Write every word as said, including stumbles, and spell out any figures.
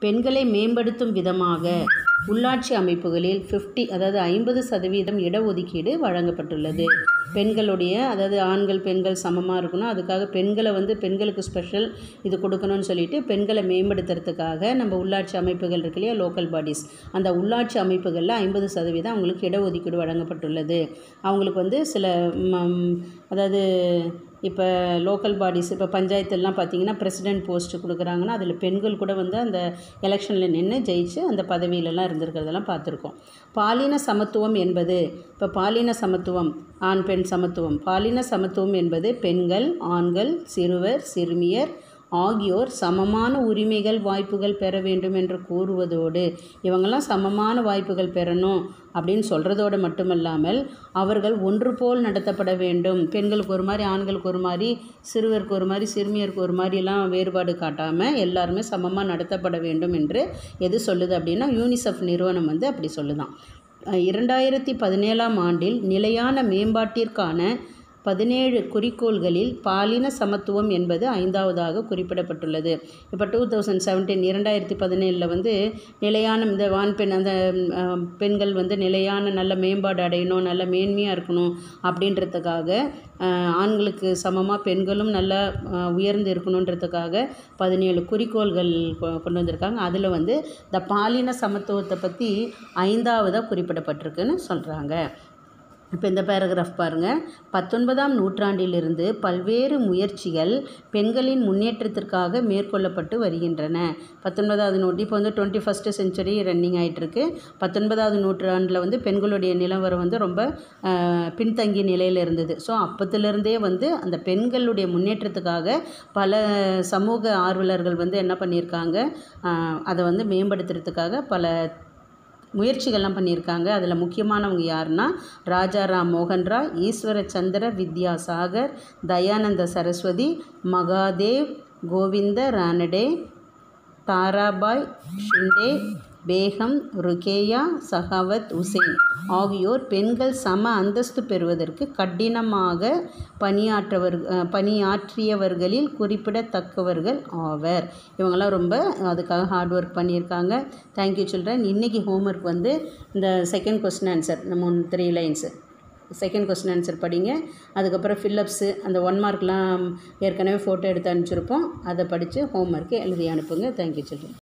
பெண்களை மேம்படுத்தும் விதமாக உள்ளாட்சி அமைப்புகளில் ஃபிஃப்டி அதாவது ஐம்பது சதவீதம் இடஒதுக்கீடு வழங்கப்பட்டுள்ளது. பெண்களுடைய அதாவது ஆண்கள் பெண்கள் சமமாக இருக்கணும், அதுக்காக பெண்களை வந்து பெண்களுக்கு ஸ்பெஷல் இது கொடுக்கணும்னு சொல்லிட்டு பெண்களை மேம்படுத்துறதுக்காக நம்ம உள்ளாட்சி அமைப்புகள் இருக்கு இல்லையா, லோக்கல் பாடிஸ், அந்த உள்ளாட்சி அமைப்புகளில் ஐம்பது சதவீதம் அவங்களுக்கு இடஒதுக்கீடு வழங்கப்பட்டுள்ளது. அவங்களுக்கு வந்து சில அதாவது இப்போ லோக்கல் பாடிஸ் இப்போ பஞ்சாயத்துலாம் பார்த்திங்கன்னா பிரசிடென்ட் போஸ்ட்டு கொடுக்குறாங்கன்னா அதில் பெண்கள் கூட வந்து அந்த எலெக்ஷனில் நின்று ஜெயிச்சு அந்த பதவியிலலாம் இருந்திருக்கிறதெல்லாம் பார்த்துருக்கோம். பாலின சமத்துவம் என்பது இப்போ பாலின சமத்துவம் ஆண் பெண் சமத்துவம் பாலின சமத்துவம் என்பது பெண்கள் ஆண்கள் சிறுவர் சிறுமியர் ஆகியோர் சமமான உரிமைகள் வாய்ப்புகள் பெற வேண்டும் என்று கூறுவதோடு இவங்கெல்லாம் சமமான வாய்ப்புகள் பெறணும் அப்படின்னு சொல்கிறதோடு மட்டுமல்லாமல் அவர்கள் ஒன்று போல் நடத்தப்பட வேண்டும். பெண்களுக்கு ஒரு மாதிரி ஆண்களுக்கு ஒரு மாதிரி சிறுவருக்கு ஒரு மாதிரி சிறுமியருக்கு ஒரு மாதிரிலாம் வேறுபாடு காட்டாமல் எல்லாருமே சமமாக நடத்தப்பட வேண்டும் என்று எது சொல்லுது அப்படின்னா யூனிசெஃப் நிறுவனம் வந்து அப்படி சொல்லுதான். இரண்டாயிரத்தி பதினேழாம் ஆண்டில் நிலையான மேம்பாட்டிற்கான பதினேழு குறிக்கோள்களில் பாலின சமத்துவம் என்பது ஐந்தாவதாக குறிப்பிடப்பட்டுள்ளது. இப்போ டூ தௌசண்ட் செவன்டீன் இரண்டாயிரத்தி பதினேழில் வந்து நிலையான இந்த ஆண் பெண் அந்த பெண்கள் வந்து நிலையான நல்ல மேம்பாடு அடையணும், நல்ல மேன்மையாக இருக்கணும் அப்படின்றதுக்காக ஆண்களுக்கு சமமாக பெண்களும் நல்லா உயர்ந்து இருக்கணுன்றதுக்காக பதினேழு குறிக்கோள்கள் கொண்டு வந்திருக்காங்க. அதில் வந்து இந்த பாலின சமத்துவத்தை பற்றி ஐந்தாவதாக குறிப்பிடப்பட்டிருக்குன்னு சொல்கிறாங்க. இப்போ இந்த பேராகிராஃப் பாருங்கள். பத்தொன்பதாம் நூற்றாண்டிலிருந்து பல்வேறு முயற்சிகள் பெண்களின் முன்னேற்றத்திற்காக மேற்கொள்ளப்பட்டு வருகின்றன. பத்தொன்பதாவது நூற்று இப்போ வந்து டுவெண்ட்டி ஃபஸ்ட்டு செஞ்சுரி ரன்னிங் ஆகிட்டுருக்கு. பத்தொன்பதாவது நூற்றாண்டில் வந்து பெண்களுடைய நிலவரம் வந்து ரொம்ப பின்தங்கிய நிலையில் இருந்தது. ஸோ அப்போத்துலேருந்தே வந்து அந்த பெண்களுடைய முன்னேற்றத்துக்காக பல சமூக ஆர்வலர்கள் வந்து என்ன பண்ணியிருக்காங்க, அதை வந்து மேம்படுத்துறதுக்காக பல முயற்சிகள்லாம் பண்ணியிருக்காங்க. அதில் முக்கியமானவங்க யாருன்னா ராஜாராம் மோகன் ராய், ஈஸ்வர சந்திர வித்யாசாகர், தயானந்த சரஸ்வதி, மகாதேவ், கோவிந்த ரானடே, தாராபாய் ஷிண்டே, பேகம், ருகேயா, சகாவத் உசேன் ஆகியோர் பெண்கள் சம அந்தஸ்து பெறுவதற்கு கடினமாக பணியாற்றவர் பணியாற்றியவர்களில் குறிப்பிடத்தக்கவர்கள் ஆவர். இவங்கெல்லாம் ரொம்ப அதுக்காக ஹார்ட் ஒர்க் பண்ணியிருக்காங்க. Thank you children. இன்றைக்கி ஹோம்ஒர்க் வந்து இந்த செகண்ட் கொஸ்டின் ஆன்சர் நம்ம three lines second question answer படிங்க. அதுக்கப்புறம் ஃபில்லப்ஸு அந்த ஒன் மார்க்லாம் ஏற்கனவே ஃபோட்டோ எடுத்து அனுப்பிச்சிருப்போம், அதை படித்து ஹோம்ஒர்க்கு எழுதி அனுப்புங்க. Thank you children.